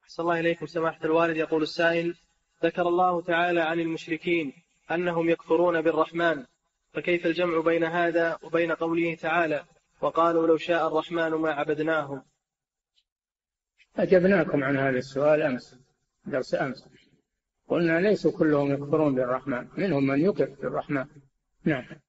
أحسن الله إليكم سماحة الوالد. يقول السائل: ذكر الله تعالى عن المشركين أنهم يكفرون بالرحمن، فكيف الجمع بين هذا وبين قوله تعالى: وقالوا لو شاء الرحمن ما عبدناهم؟ أجبناكم عن هذا السؤال أمس، درس أمس، قلنا ليسوا كلهم يكفرون بالرحمن، منهم من يكفر بالرحمن. نعم.